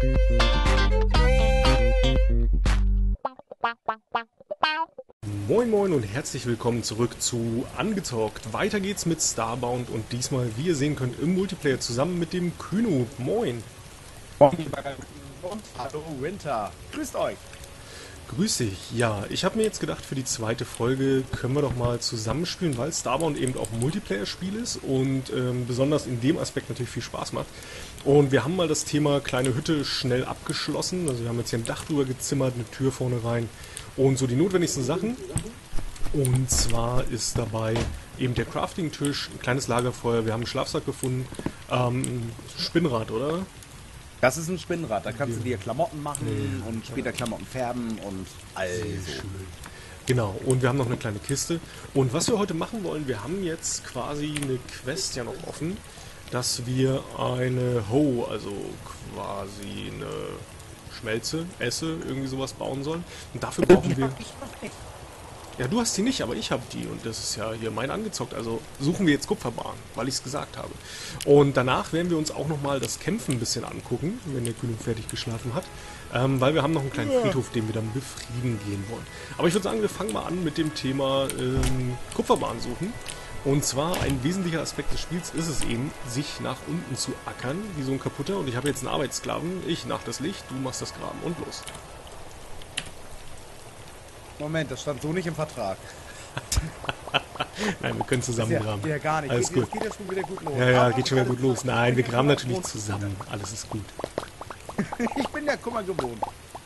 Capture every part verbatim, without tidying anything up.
Moin Moin und herzlich willkommen zurück zu Angezockt. Weiter geht's mit Starbound und diesmal, wie ihr sehen könnt, im Multiplayer zusammen mit dem Kühno. Moin. Moin, und hallo Winter. Grüßt euch. Grüß dich. Ja, ich habe mir jetzt gedacht, für die zweite Folge können wir doch mal zusammenspielen, weil Starbound eben auch ein Multiplayer-Spiel ist und ähm, besonders in dem Aspekt natürlich viel Spaß macht. Und wir haben mal das Thema kleine Hütte schnell abgeschlossen. Also wir haben jetzt hier ein Dach drüber gezimmert, eine Tür vorne rein und so die notwendigsten Sachen. Und zwar ist dabei eben der Crafting-Tisch, ein kleines Lagerfeuer, wir haben einen Schlafsack gefunden, ähm, Spinnrad, oder? Das ist ein Spinnrad, da kannst Ja. du dir Klamotten machen Ja. und später Klamotten färben und also. Genau, und wir haben noch eine kleine Kiste. Und was wir heute machen wollen, wir haben jetzt quasi eine Quest ja noch offen, dass wir eine Hoe, also quasi eine Schmelze, Esse, irgendwie sowas bauen sollen. Und dafür brauchen wir... Ich noch nicht. Ja, du hast die nicht, aber ich habe die und das ist ja hier mein angezockt. Also suchen wir jetzt Kupferbahn, weil ich es gesagt habe. Und danach werden wir uns auch nochmal das Kämpfen ein bisschen angucken, wenn der Kühlung fertig geschlafen hat. Ähm, weil wir haben noch einen kleinen Friedhof, den wir dann befrieden gehen wollen. Aber ich würde sagen, wir fangen mal an mit dem Thema ähm, Kupferbahn suchen. Und zwar ein wesentlicher Aspekt des Spiels ist es eben, sich nach unten zu ackern, wie so ein Kaputter. Und ich habe jetzt einen Arbeitssklaven, ich nach das Licht, du machst das Graben und los. Moment, das stand so nicht im Vertrag. Nein, wir können zusammen Ja, graben. ja, gar nicht. Alles geht, gut. Jetzt geht ja schon wieder gut los. Ja, ja, Aber geht schon wieder gut los. Nein, wir graben natürlich gewohnt. zusammen. Alles ist gut. Ich bin ja Kummer gewohnt.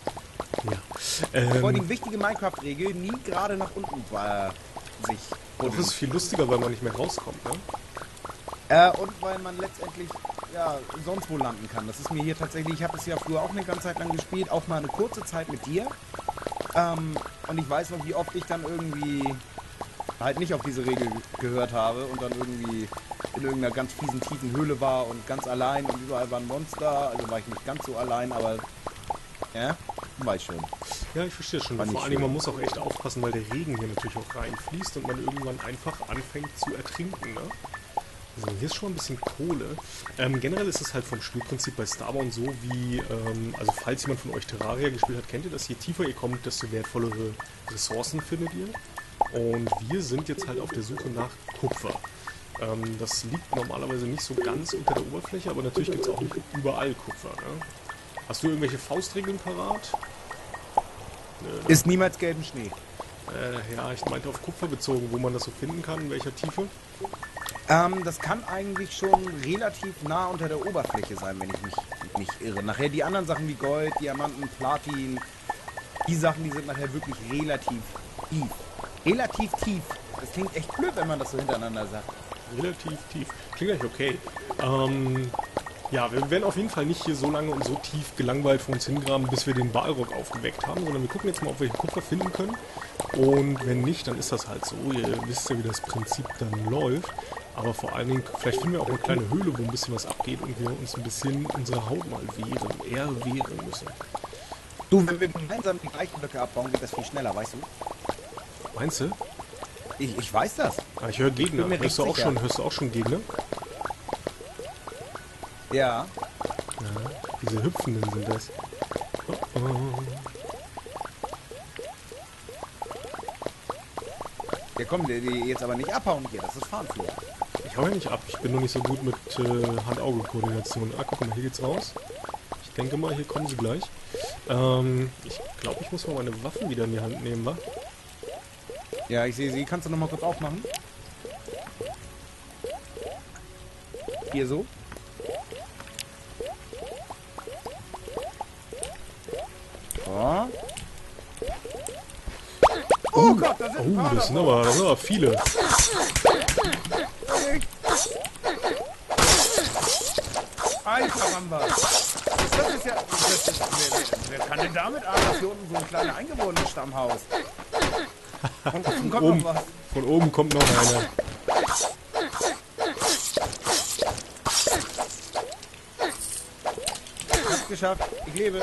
Ja. Vor allem Ähm, die wichtige Minecraft-Regel, nie gerade nach unten äh, sich doch ist es viel lustiger, weil man nicht mehr rauskommt, ne? Äh, und weil man letztendlich ja sonst wo landen kann. Das ist mir hier tatsächlich, ich habe es ja früher auch eine ganze Zeit lang gespielt, auch mal eine kurze Zeit mit dir. Ähm, und ich weiß noch, wie oft ich dann irgendwie halt nicht auf diese Regel gehört habe und dann irgendwie in irgendeiner ganz fiesen, tiefen Höhle war und ganz allein und überall waren Monster. Also war ich nicht ganz so allein, aber ja, du weißt schon. Ja, ich verstehe schon. War Vor nicht allen Dingen, man schön. muss auch echt aufpassen, weil der Regen hier natürlich auch reinfließt und man irgendwann einfach anfängt zu ertrinken, ne? So, hier ist schon ein bisschen Kohle. Ähm, generell ist es halt vom Spielprinzip bei Starbound so wie, ähm, also falls jemand von euch Terraria gespielt hat, kennt ihr das, je tiefer ihr kommt, desto wertvollere Ressourcen findet ihr. Und wir sind jetzt halt auf der Suche nach Kupfer. Ähm, das liegt normalerweise nicht so ganz unter der Oberfläche, aber natürlich gibt es auch nicht überall Kupfer, ne? Hast du irgendwelche Faustregeln parat? Nö, ne? Ist niemals gelben Schnee. Äh, ja, ich meinte auf Kupfer bezogen, wo man das so finden kann, in welcher Tiefe. Ähm, das kann eigentlich schon relativ nah unter der Oberfläche sein, wenn ich mich nicht irre. Nachher die anderen Sachen wie Gold, Diamanten, Platin, die Sachen, die sind nachher wirklich relativ tief. Relativ tief. Das klingt echt blöd, wenn man das so hintereinander sagt. Relativ tief. Klingt eigentlich okay. Ähm, ja, wir werden auf jeden Fall nicht hier so lange und so tief gelangweilt vor uns hingraben, bis wir den Walrock aufgeweckt haben, sondern wir gucken jetzt mal, ob wir hier Kupfer finden können. Und wenn nicht, dann ist das halt so. Ihr wisst ja, wie das Prinzip dann läuft. Aber vor allen Dingen, vielleicht finden wir auch eine kleine Höhle, wo ein bisschen was abgeht und wir uns ein bisschen unsere Haut mal wehren, eher wehren müssen. Du, wenn wir gemeinsam die Eichenblöcke abbauen, geht das viel schneller, weißt du? Meinst du? Ich, ich weiß das. Ah, ich höre Gegner. bin mir Hörst du, recht auch sicher. schon, hörst du auch schon Gegner? Ja. Ja, diese Hüpfenden sind das. Oh, oh. Ja komm, die, die jetzt aber nicht abhauen hier, das ist Fahnenflur. Ich hau ja nicht ab, ich bin noch nicht so gut mit äh, Hand-Auge-Koordination. Ah, guck mal, hier geht's raus. Ich denke mal, hier kommen sie gleich. Ähm, ich glaube, ich muss mal meine Waffen wieder in die Hand nehmen, wa? Ja, ich sehe sie. Kannst du noch mal kurz aufmachen? Hier so. So. Oh Gott, da sind ein Oh, paar das sind davon. aber, das sind aber viele. Alter Ramba. Das ist ja... Das ist, wer, wer, wer kann denn damit an? Das hier unten so ein kleiner Eingewohnenstammhaus. Und unten kommt Oben, noch was. von oben kommt noch einer. Hab's geschafft. Ich lebe.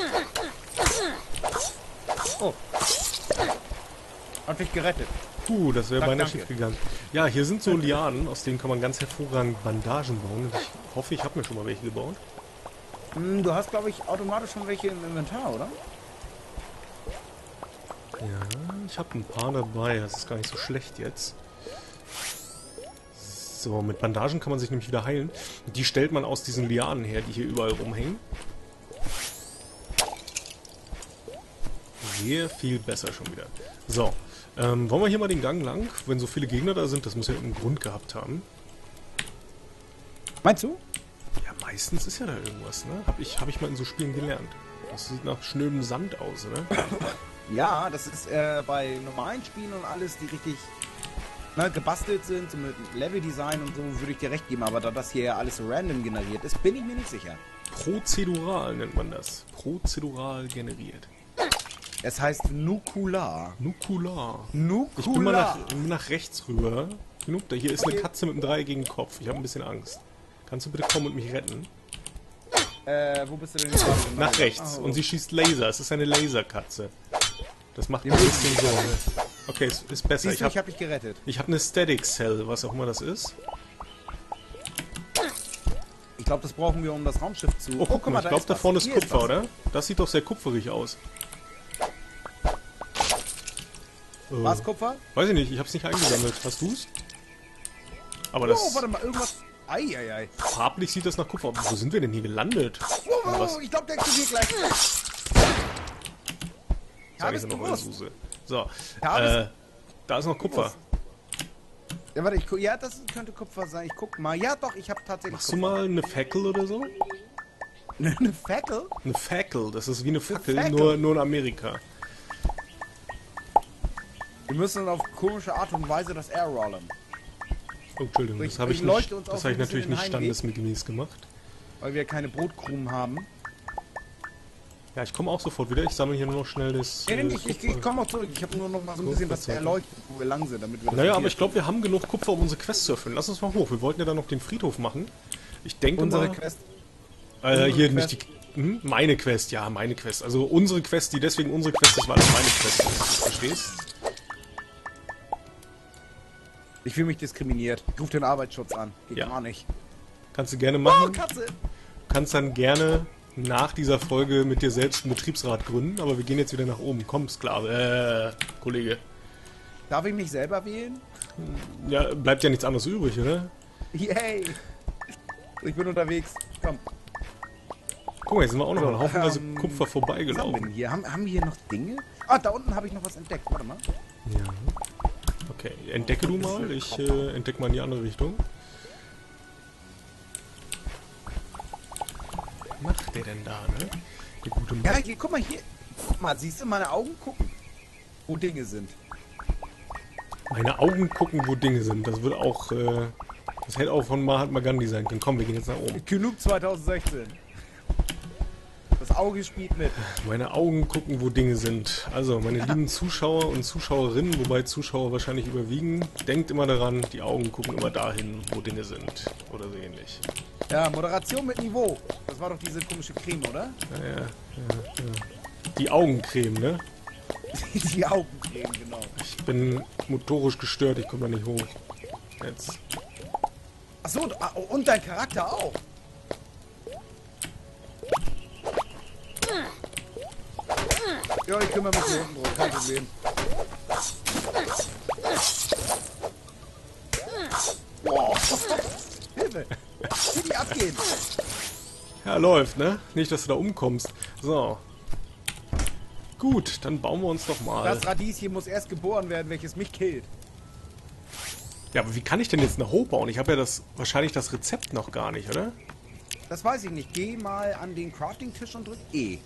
Oh. Hab dich gerettet. Puh, das wäre Sag beinahe danke. schief gegangen. Ja, hier sind so Lianen, aus denen kann man ganz hervorragend Bandagen bauen. Und ich hoffe, ich habe mir schon mal welche gebaut. Hm, du hast, glaube ich, automatisch schon welche im Inventar, oder? Ja, ich habe ein paar dabei. Das ist gar nicht so schlecht jetzt. So, mit Bandagen kann man sich nämlich wieder heilen. Die stellt man aus diesen Lianen her, die hier überall rumhängen. Sehr viel besser schon wieder. So, ähm, wollen wir hier mal den Gang lang? Wenn so viele Gegner da sind, das muss ja einen Grund gehabt haben. Meinst du? Ja, meistens ist ja da irgendwas, ne? Hab ich, hab ich mal in so Spielen gelernt. Das sieht nach schnödem Sand aus, oder? Ja, das ist äh, bei normalen Spielen und alles, die richtig ne, gebastelt sind, so mit Leveldesign und so, würde ich dir recht geben. Aber da das hier ja alles so random generiert ist, bin ich mir nicht sicher. Prozedural nennt man das. Prozedural generiert. Es heißt Nukular. Nukular. Nukular. Ich bin mal nach, nach rechts rüber. Genug, da hier ist eine Okay. Katze mit einem dreieckigen Kopf. Ich habe ein bisschen Angst. Kannst du bitte kommen und mich retten? Äh, wo bist du denn gerade? Nach rechts. Oh. Und sie schießt Laser. Es ist eine Laserkatze. Das macht Die mir ein mögen bisschen Sorge. Okay, es ist besser. Siehst Ich du, ich habe hab dich gerettet. ich hab eine Static Cell, was auch immer das ist. Ich glaube, das brauchen wir, um das Raumschiff zu... Oh, guck mal, ich glaube, da was. vorne ist Hier Kupfer, was. oder? Das sieht doch sehr kupferig aus. Äh, Was, Kupfer? Weiß ich nicht, ich habe es nicht eingesammelt. Hast du's? Aber Oh, das warte mal, irgendwas... Eieiei. farblich sieht das nach Kupfer aus. Wo sind wir denn hier gelandet? Oh, oh, Was? oh, ich glaube, der explodiert gleich. Ich Sag habe ich es noch gewusst. Suse. So, habe es äh, da ist noch Kupfer. Ja, warte, ich gu- ja, das könnte Kupfer sein. Ich guck mal. Ja, doch, ich habe tatsächlich Machst du mal eine Fackel oder so? eine Fackel? Eine Fackel, das ist wie eine Fackel, Fackel? nur, nur in Amerika. Wir müssen auf komische Art und Weise das Air rollen. Oh, Entschuldigung, Ich- das habe ich ich, nicht, leuchte uns auch das hab ich ein bisschen natürlich den nicht Heimweg. standesgemäß gemacht. Weil wir keine Brotkrumen haben. Ja, ich komme auch sofort wieder. Ich sammle hier nur noch schnell das. Nee, nee, äh, ich, ich, Kupfer. ich komme auch zurück. Ich habe nur noch mal so ein bisschen was Kupferzeichen. erleuchtet, wo wir lang sind, damit wir das Naja, aber hier- ich glaube, wir haben genug Kupfer, um unsere Quest zu erfüllen. Lass uns mal hoch. Wir wollten ja dann noch den Friedhof machen. Ich denke unsere mal... Quest. Äh, unsere hier Quest. nicht die... Hm? Meine Quest, ja, meine Quest. Also unsere Quest, die deswegen unsere Quest ist, weil es meine Quest ist. Verstehst? Ich fühle mich diskriminiert. Ich rufe den Arbeitsschutz an. Geht Ja. gar nicht. Kannst du gerne Oh, machen. Katze! Kannst dann gerne nach dieser Folge mit dir selbst einen Betriebsrat gründen. Aber wir gehen jetzt wieder nach oben. Komm, Sklave. Äh, Kollege. Darf ich mich selber wählen? Ja, bleibt ja nichts anderes übrig, oder? Yay! Ich bin unterwegs. Komm. Guck mal, jetzt sind wir auch noch an haufenweise Ähm, Kupfer Was haben wir vorbeigelaufen. denn hier? Haben, haben wir hier noch Dinge? Ah, da unten habe ich noch was entdeckt. Warte mal. Ja. Okay, entdecke du mal. Ich äh, entdecke mal in die andere Richtung. Was macht der denn da, ne? Der gute Mann. Ja, hier, guck mal hier. Guck mal, siehst du, meine Augen gucken, wo Dinge sind. Meine Augen gucken, wo Dinge sind. Das wird auch, äh, das hätte auch von Mahatma Gandhi sein können. Komm, wir gehen jetzt nach oben. Genug zwanzig sechzehn. Das Auge spielt mit. Meine Augen gucken, wo Dinge sind. Also, meine lieben Zuschauer und Zuschauerinnen, wobei Zuschauer wahrscheinlich überwiegen, denkt immer daran, die Augen gucken immer dahin, wo Dinge sind. Oder so ähnlich. Ja, Moderation mit Niveau. Das war doch diese komische Creme, oder? Ja, ja, ja, ja. Die Augencreme, ne? Die Augencreme, genau. Ich bin motorisch gestört, ich komme da nicht hoch. Jetzt. Achso, und dein Charakter auch. Ja, ich kümmere mich hier unten drum, kein Problem. Boah, Hilfe! Wie die abgehen! Ja, läuft, ne? Nicht, dass du da umkommst. So. Gut, dann bauen wir uns doch mal. Das Radieschen muss erst geboren werden, welches mich killt. Ja, aber wie kann ich denn jetzt eine Hoe bauen? Ich habe ja das wahrscheinlich das Rezept noch gar nicht, oder? Das weiß ich nicht. Geh mal an den Crafting-Tisch und drück E.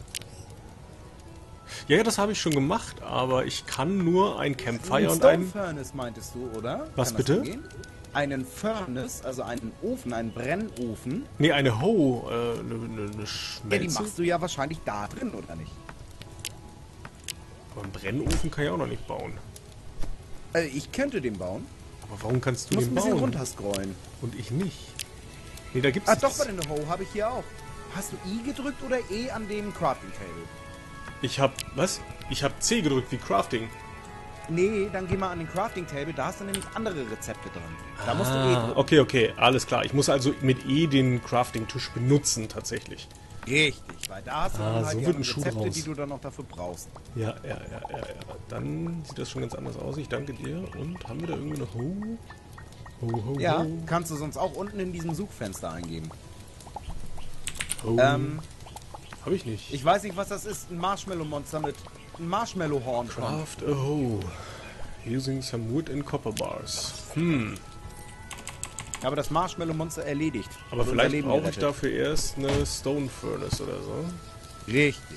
Ja, ja, das habe ich schon gemacht, aber ich kann nur ein Campfire Ein und Stone ein... Furnace meintest du, oder? Was Kann das bitte? hingehen? Einen Furnace, also einen Ofen, einen Brennofen. Nee, eine Hoe, äh, eine, eine, eine Ja, Schmelze. die machst du ja wahrscheinlich da drin, oder nicht? Aber einen Brennofen kann ich auch noch nicht bauen. Äh, ich könnte den bauen. Aber warum kannst du Du musst den ein bisschen bauen? runterscrollen. Und ich nicht. Nee, da gibt's Ah, doch, nichts. bei den Hoe habe ich hier auch. Hast du I gedrückt oder E an dem Crafting Table? Ich hab, was? Ich hab C gedrückt wie Crafting. Nee, dann geh mal an den Crafting Table, da hast du nämlich andere Rezepte drin. Da musst du E Ah, drücken. okay, okay, alles klar. Ich muss also mit E den Crafting-Tisch benutzen, tatsächlich. Richtig, weil da hast du Ah, dann halt so die wird ein anderen Schuh Rezepte, draus. die du dann noch dafür brauchst. Ja, ja, ja, ja, ja. Dann sieht das schon ganz anders aus. Ich danke dir. Und haben wir da irgendwie noch Ho? Ho, ho, Ja, ho. kannst du sonst auch unten in diesem Suchfenster eingeben. Ho. Ähm, Hab ich nicht. ich weiß nicht, was das ist. Ein Marshmallow-Monster mit einem Marshmallow-Horn. Craft a hoe. Using some wood and copper bars. Hm. Aber das Marshmallow-Monster erledigt. Aber Hat unser vielleicht Leben brauche ich gerettet. dafür erst eine Stone Furnace oder so. Richtig.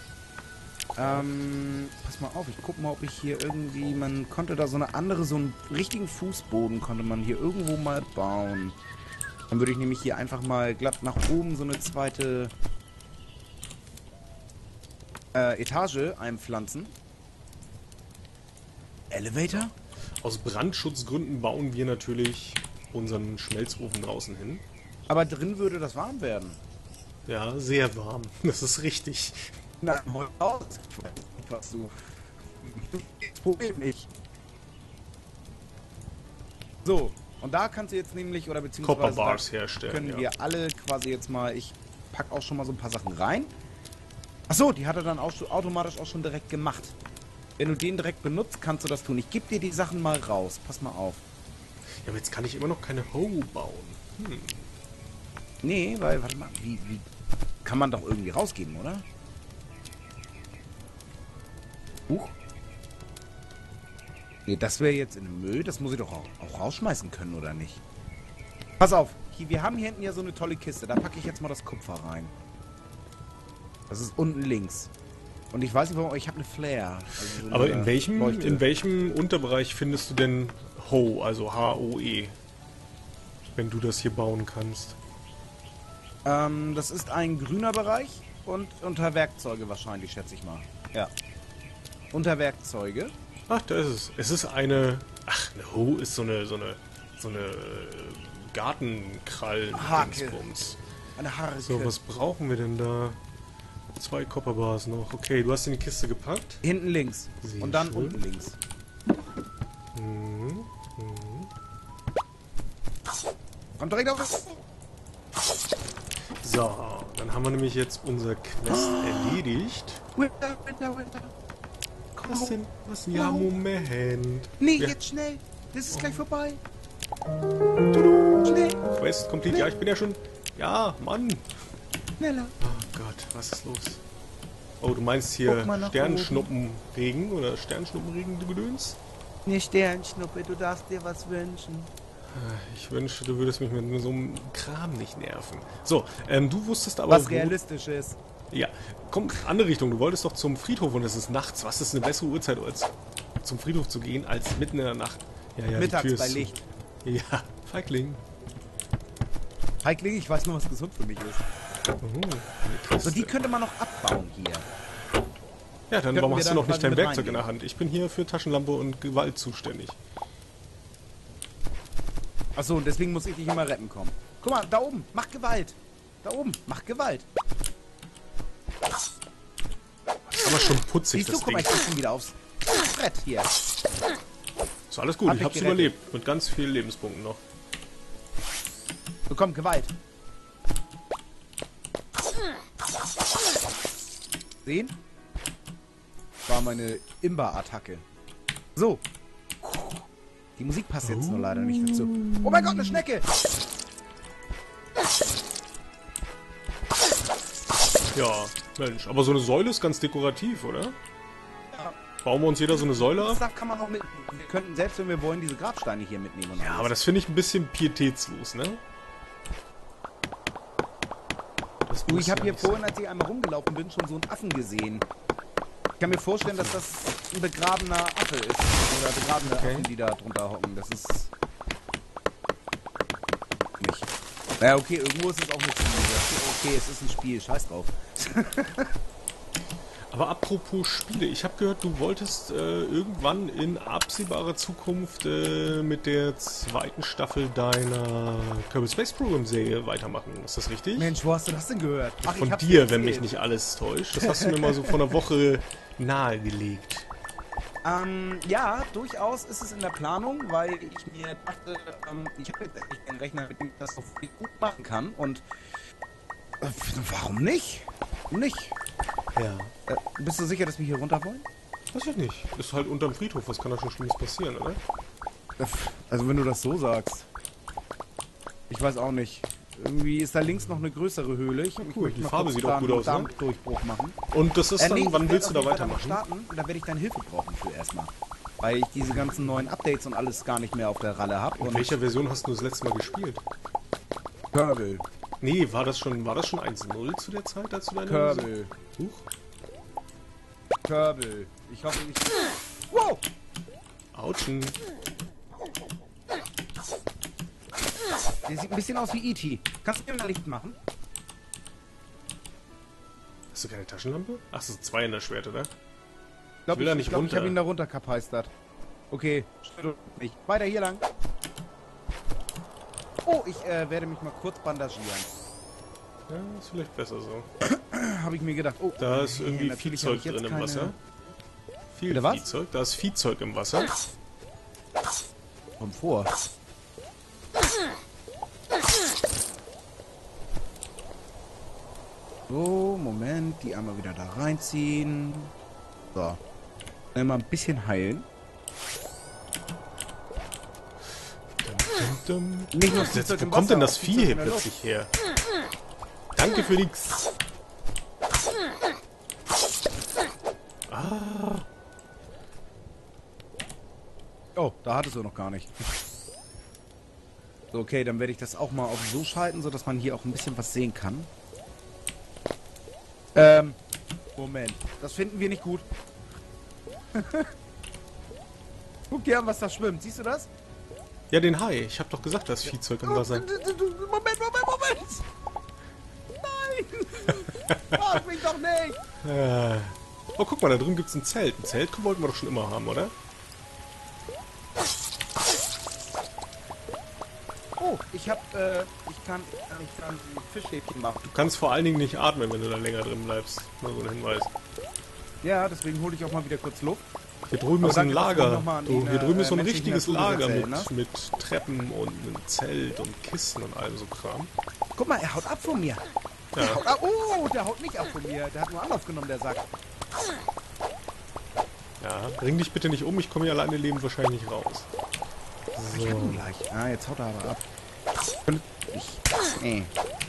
Ähm, pass mal auf, ich guck mal, ob ich hier irgendwie, man konnte da so eine andere, so einen richtigen Fußboden konnte man hier irgendwo mal bauen. Dann würde ich nämlich hier einfach mal glatt nach oben so eine zweite äh, Etage einpflanzen. Elevator? Aus Brandschutzgründen bauen wir natürlich unseren Schmelzofen draußen hin. Aber drin würde das warm werden. Ja, sehr warm. Das ist richtig. Nein, hol aus. Was du. Das Problem nicht. So, und da kannst du jetzt nämlich, oder beziehungsweise Copper Bars da herstellen. können ja. wir alle quasi jetzt mal, ich pack auch schon mal so ein paar Sachen rein. Achso, die hat er dann auch schon, automatisch auch schon direkt gemacht. Wenn du den direkt benutzt, kannst du das tun. Ich gebe dir die Sachen mal raus. Pass mal auf. Ja, aber jetzt kann ich immer noch keine Hoe bauen. Hm. Nee, weil, warte mal, wie, wie, kann man doch irgendwie rausgeben, oder? Huch. Nee, das wäre jetzt in den Müll. Das muss ich doch auch, auch rausschmeißen können, oder nicht? Pass auf, hier, wir haben hier hinten ja so eine tolle Kiste. Da packe ich jetzt mal das Kupfer rein. Das ist unten links. Und ich weiß nicht warum, aber ich habe eine Flare. Also so Aber eine in welchem, Leuchte. in welchem Unterbereich findest du denn Hoe, also H O E? Wenn du das hier bauen kannst. Ähm, das ist ein grüner Bereich und unter Werkzeuge wahrscheinlich, schätze ich mal. Ja. Unter Werkzeuge. Ach, da ist es. Es ist eine... Ach, eine Hoe ist so eine... so eine... so eine... Gartenkrallen. Hake. Dingsbums. Eine Haare. So, was brauchen wir denn da? Zwei Copperbars noch. Okay, du hast in die Kiste gepackt. Hinten links. Sehr Und dann schön. unten links. Mhm. Mhm. Kommt direkt auf das. So, dann haben wir nämlich jetzt unser Quest erledigt. Winter, Winter, Winter. Was denn? Was? Ja, Moment. Nee, Ja. jetzt schnell. Das ist gleich vorbei. Tudu. Schnell, Quest complete. Ja, ich bin ja schon... Ja, Mann. schneller. Oh Gott, was ist los? Oh, du meinst hier Guck mal nach Sternschnuppenregen oder Sternschnuppenregen, du Gedöns? Ne Sternschnuppe, du darfst dir was wünschen. Ich wünschte, du würdest mich mit so einem Kram nicht nerven. So, ähm, du wusstest aber... Was wo- realistisch ist. Ja, komm, andere Richtung. Du wolltest doch zum Friedhof und es ist nachts. Was ist eine bessere Uhrzeit, als zum Friedhof zu gehen, als mitten in der Nacht? Ja, ja, die Mittags Tür ist bei zu. Licht. Ja, Feigling. Heikling, ich weiß nur, was gesund für mich ist. Oh, eine So, die Kiste. könnte man noch abbauen hier. Ja, dann könnten warum wir hast du dann noch nicht quasi dein mit Werkzeug in reingehen. der Hand? Ich bin hier für Taschenlampe und Gewalt zuständig. Achso, und deswegen muss ich dich immer retten kommen. Guck mal, da oben, mach Gewalt. Da oben, mach Gewalt. Aber schon putzig, Siehst du, das guck Ding. mal, ich krieg schon wieder aufs Brett hier. Ist alles gut, Hab ich ich hab's gerettet. überlebt. Mit ganz vielen Lebenspunkten noch. Bekomm Gewalt. Sehen? War meine Imba-Attacke. So. Die Musik passt jetzt nur leider nicht dazu. Oh mein Gott, eine Schnecke! Ja, Mensch, aber so eine Säule ist ganz dekorativ, oder? Ja. Bauen wir uns jeder so eine Säule ab? Das kann man auch mitnehmen. Wir könnten selbst, wenn wir wollen, diese Grabsteine hier mitnehmen. Und Ja, alles. aber das finde ich ein bisschen pietätslos, ne? Das Du, muss ich habe ja hier nicht vorhin, als ich einmal rumgelaufen bin, schon so einen Affen gesehen. Ich kann mir vorstellen, dass das ein begrabener Affe ist. Oder begrabene Okay. Affen, die da drunter hocken. Das ist... nicht. Naja, okay, irgendwo ist es auch eine Spiel. Okay, es ist ein Spiel. Scheiß drauf. Aber apropos Spiele, ich habe gehört, du wolltest äh, irgendwann in absehbarer Zukunft äh, mit der zweiten Staffel deiner Kerbal Space Program Serie weitermachen. Ist das richtig? Mensch, wo hast du das denn gehört? Ach, ich Von hab's dir, dir wenn mich erzählt. nicht alles täuscht. Das hast du mir mal so vor einer Woche nahegelegt. Ähm, ja, durchaus ist es in der Planung, weil ich mir dachte, ähm, ich habe jetzt endlich einen Rechner, mit dem ich das so viel gut machen kann. Und Äh, warum nicht? Warum nicht? Ja. Äh, bist du sicher, dass wir hier runter wollen? Das wird nicht. Ist halt unterm Friedhof, was kann da schon Schlimmes passieren, oder? Äh, also wenn du das so sagst. Ich weiß auch nicht. Irgendwie ist da links noch eine größere Höhle. Ich, Ja, ich cool, möchte die mal Farbe kurz sieht da auch gut einen aus, ne? Dampfdurchbruch machen. Und das ist Äh, dann, nee, wann ich willst du werd da auf jeden Fall weitermachen? starten und da werde ich deine Hilfe brauchen für erstmal. Weil ich diese ganzen neuen Updates und alles gar nicht mehr auf der Ralle habe. In welcher Version hast du das letzte Mal gespielt? Kerbal. Nee, war das schon, war das schon eins Punkt null zu der Zeit, als du deine Kerbal. Huch. Kerbal. Ich hoffe nicht. Wow! Autschen. Der sieht ein bisschen aus wie E T Kannst du mir mal Licht machen? Hast du keine Taschenlampe? Ach, das sind zwei in der Schwert, oder? Glaub, will da nicht ich glaub, runter. Ich habe ihn da runterkapeistert. Okay, stört nicht. Weiter hier lang. Oh, ich äh, werde mich mal kurz bandagieren. Ja, ist vielleicht besser so. Habe ich mir gedacht. Oh, Da ist nee, irgendwie natürlich Viehzeug hab ich jetzt drin im keine- Wasser. Viel Bitte was? Viehzeug. Da ist Viehzeug im Wasser. Komm vor. So, Moment, die einmal wieder da reinziehen. So. Dann mal ein bisschen heilen. Dum, dum. Nicht nur Jetzt, Viehzeug wo im kommt denn Wasser, das auch Vieh Viehzeug hier in der Luft. plötzlich her? Danke für nix. Ah, Oh, da hattest du noch gar nicht. So, okay, dann werde ich das auch mal auf so schalten, sodass man hier auch ein bisschen was sehen kann. Ähm, Moment. Das finden wir nicht gut. Guck dir an, was da schwimmt. Siehst du das? ja, den Hai. Ich hab doch gesagt, da ist Viehzeug im Wasser. Moment, Moment, Moment! Nein! Mach mich doch nicht! Äh. Oh, guck mal, da drüben gibt's ein Zelt. Ein Zelt wollten wir doch schon immer haben, oder? Oh, ich hab, äh, ich kann, ich kann ein Fischstäbchen machen. Du kannst vor allen Dingen nicht atmen, wenn du da länger drin bleibst. Nur so ein Hinweis. Ja, deswegen hole ich auch mal wieder kurz Luft. Hier drüben Aber ist ein danke, dass du Lager. noch mal an Du, die, hier drüben äh, ist so ein menschlichen richtiges Natur Lager erzählt, mit, ne? mit Treppen und einem Zelt und Kisten und allem so Kram. Guck mal, er haut ab von mir. Der Ja. haut ab. Oh, der haut nicht ab von mir. Der hat nur Anlauf genommen, der Sack. Ja, bring dich bitte nicht um, ich komme hier alleine lebend wahrscheinlich nicht raus. Ich hab ihn gleich. Ah, jetzt haut er aber ab. Ich. Nee.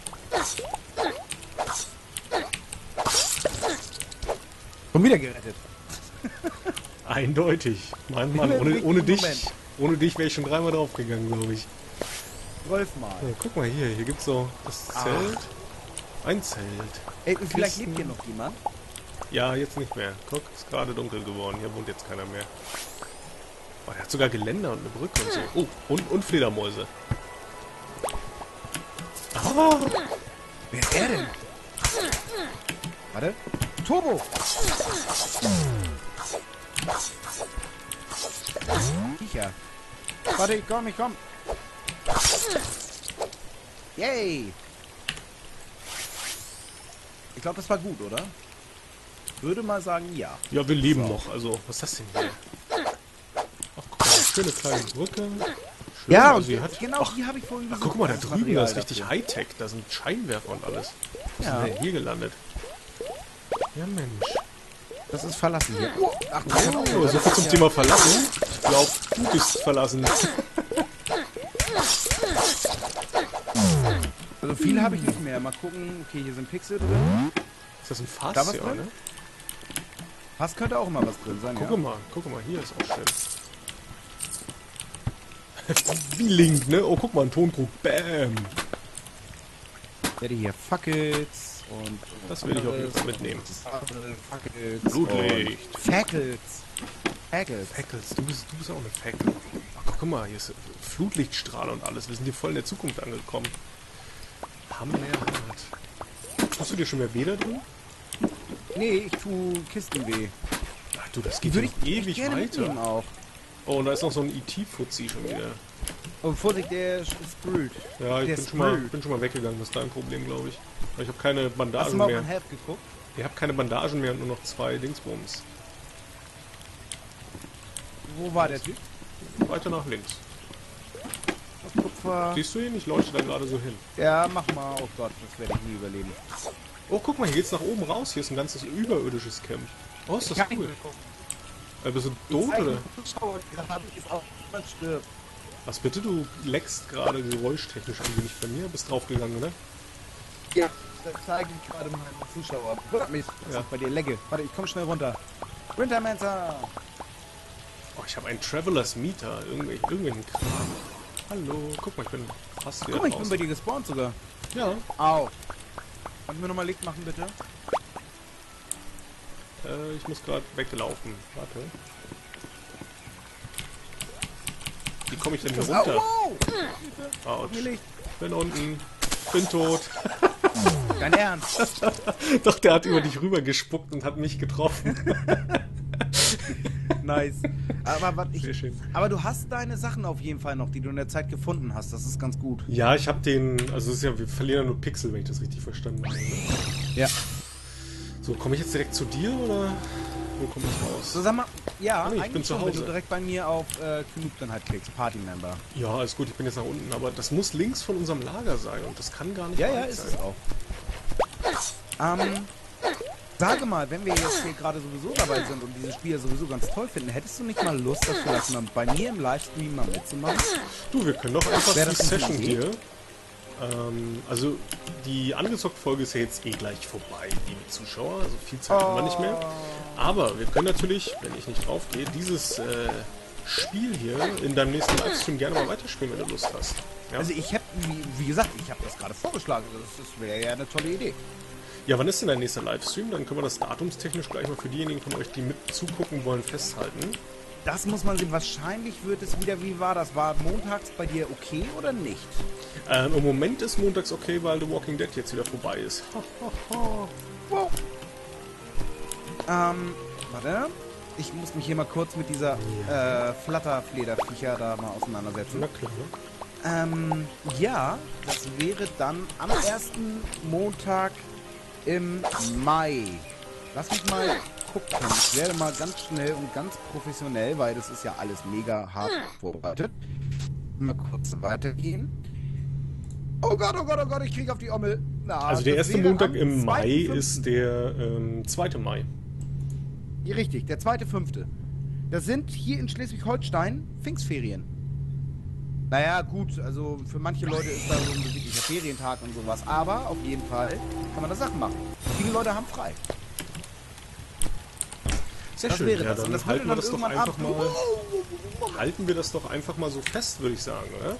Schon wieder gerettet. Eindeutig. Mann, Mann, ohne, Moment, ohne dich, Moment. ohne dich wäre ich schon dreimal draufgegangen, glaube ich. Zwölf Mal. Ja, guck mal hier, hier gibt's so das Zelt. Ein Zelt. Ey, und vielleicht Kisten. lebt hier noch jemand. Ja, jetzt nicht mehr. Guck, ist gerade dunkel geworden. Hier wohnt jetzt keiner mehr. Oh, der hat sogar Geländer und eine Brücke und so. Oh, und, und Fledermäuse. Ah, Wer ist er denn? Warte. Turbo! Viecher. Warte, ich komm, ich komm. Yay! Ich glaube, das war gut, oder? Würde mal sagen, ja. ja, wir leben So. noch. Also, was ist das denn hier? Ach, guck mal, schöne kleine Brücke. Schön, Ja, also und die hat... genau Ach, die habe ich vorhin ach, gesucht. guck mal, da das drüben, Material das ist richtig dafür. Hightech. Da sind Scheinwerfer und alles. Was Ja. ist denn hier gelandet? Ja, Mensch. Das ist verlassen hier. Oh, ach, Oh, so viel zum Thema verlassen. Ich glaube, du bist verlassen. Also viel habe ich nicht mehr. Mal gucken. Okay, hier sind Pixel drin. Ist das ein Fass? Da was Ja, drin? ne? Fast könnte auch immer was drin sein, Guck ja. mal, guck mal, hier ist auch schön. Wie Link, ne? Oh, guck mal, ein Tonkrug. Bam! Ich werde hier Fackels und... Das will ich auf jeden Fall mitnehmen. Fackels Blutlicht. und Fackels. Fackels. Fackels, du bist, du bist auch eine Fackel. Ach, guck mal, hier ist Flutlichtstrahl und alles. Wir sind hier voll in der Zukunft angekommen. Hammer, hart. Hast du dir schon mehr Bäder drin? Nee, ich tu Kisten weh. Ach du, das geht Würde ja ich ewig gerne mitnehmen weiter. auch. Oh, und da ist noch so ein E T-Fuzzi schon wieder. Oh, Vorsicht, der sprüht. Ja, ich Der bin schon, mal, sprüht. bin schon mal weggegangen. Das ist dein Problem, glaube ich. Weil ich habe keine Hast du Bandagen mal auf mehr. mein Health geguckt? Ich habe keine Bandagen mehr und nur noch zwei Dingsbums. Wo war der Typ? Weiter nach links. Guck Opfer. Siehst du ihn? Ich leuchte da gerade so hin. Ja, mach mal. Oh Gott, das werde ich nie überleben. Oh, guck mal, hier geht's nach oben raus. Hier ist ein ganzes überirdisches Camp. Oh, ist das Ich kann cool. nicht mehr gucken. Äh, bist du tot, oder? Zuschauer, die gerade ist auch man stirbt. Was bitte? Du leckst gerade geräuschtechnisch ein wenig bei mir. Bist draufgegangen, ne? Ja, das zeige ich gerade meinen Zuschauer. Hört mich, was Ja. ich bei dir lecke. Warte, ich komm schnell runter. Wintermancer! Oh, ich habe einen Travelers Meter. Irgendwelchen, irgendwelchen Kram. Hallo. Guck mal, ich bin fast wieder Guck mal, ich bin draußen. bei dir gespawnt sogar. Ja. Au. Kannst du mir nochmal Licht machen, bitte? Äh, ich muss gerade weglaufen. Warte. Wie komme ich denn hier runter? Au, wow. Autsch. Mir Licht. Bin unten. Bin tot. Dein Ernst? Doch, der hat über dich rüber gespuckt und hat mich getroffen. Nice. Aber, was Sehr ich, schön. aber du hast deine Sachen auf jeden Fall noch, die du in der Zeit gefunden hast. Das ist ganz gut. Ja, ich habe den... Also es ist ja, wir verlieren ja nur Pixel, wenn ich das richtig verstanden habe. Ja. So, komme ich jetzt direkt zu dir oder wo komme ich raus? So, sag mal, ja, Ah, nee, ich eigentlich bin zu schon, wenn Hause. du direkt bei mir auf äh, Knub dann halt klickst, Party-Member. Ja, alles gut, ich bin jetzt nach unten, aber das muss links von unserem Lager sein und das kann gar nicht Ja, weit ja, ist sein. es auch. Ähm, sage mal, wenn wir jetzt hier gerade sowieso dabei sind und dieses Spiel sowieso ganz toll finden, hättest du nicht mal Lust, das vielleicht mal bei mir im Livestream mal mitzumachen? Du, wir können doch einfach Wäre die das eine Session Idee? hier. Ähm, also die angezockt Folge ist ja jetzt eh gleich vorbei, liebe Zuschauer. Also viel Zeit haben wir nicht mehr. Aber wir können natürlich, wenn ich nicht drauf gehe, dieses äh, Spiel hier in deinem nächsten Livestream gerne mal weiterspielen, wenn du Lust hast. Ja, Also ich habe, wie, wie gesagt, ich habe das gerade vorgeschlagen. Das, das wäre ja eine tolle Idee. ja, wann ist denn dein nächster Livestream? Dann können wir das datumstechnisch gleich mal für diejenigen von euch, die mit zugucken wollen, festhalten. Das muss man sehen. Wahrscheinlich wird es wieder, wie war das? War montags bei dir okay oder nicht? Ähm, Im Moment ist montags okay, weil The Walking Dead jetzt wieder vorbei ist. Wow. Ähm, warte. Ich muss mich hier mal kurz mit dieser äh, Flatterflederviecher da mal auseinandersetzen. Na klar. Ähm, ja, das wäre dann am ersten Montag im Mai. Lass mich mal gucken. Ich werde mal ganz schnell und ganz professionell, weil das ist ja alles mega hart vorbereitet. Mal kurz weitergehen. Oh Gott, oh Gott, oh Gott, ich krieg auf die Ommel. Na, Also der das erste wäre Montag am im Mai zweiten fünften ist der ähm, zweite Mai. Ja, richtig, der zweite fünfte. Das sind hier in Schleswig-Holstein Pfingstferien. Naja, gut, also für manche Leute ist da so ein wirklicher Ferientag und sowas. Aber auf jeden Fall kann man da Sachen machen. Viele Leute haben frei. Sehr Das schön. wäre Ja, das. dann Und das halten würde wir das dann doch irgendwann einfach ab- mal. Halten wir das doch einfach mal so fest, würde ich sagen, oder?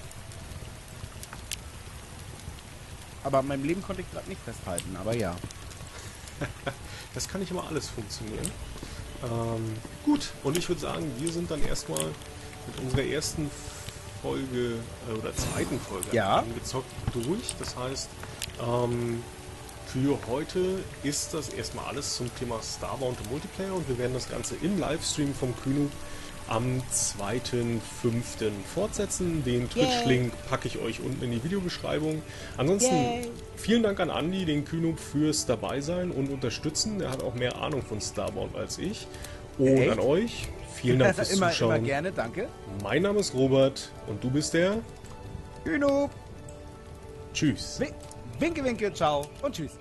Aber in meinem Leben konnte ich gerade nicht festhalten, aber ja. Das kann nicht immer alles funktionieren. Ähm, gut, und ich würde sagen, wir sind dann erstmal mit unserer ersten Folge äh, oder zweiten Folge Ja. angezockt durch. Das heißt, ähm, für heute ist das erstmal alles zum Thema Starbound und Multiplayer und wir werden das Ganze im Livestream vom Kühnu am zweiten fünften fortsetzen. Den Twitch-Link packe ich euch unten in die Videobeschreibung. Ansonsten Yay. vielen Dank an Andi, den Kühnu, fürs Dabeisein und Unterstützen. Er hat auch mehr Ahnung von Starbound als ich. Und Echt? an euch, vielen Dank fürs immer, Zuschauen. immer gerne, danke. Mein Name ist Robert und du bist der... Kühnu, Tschüss. Winke, winke, ciao und tschüss.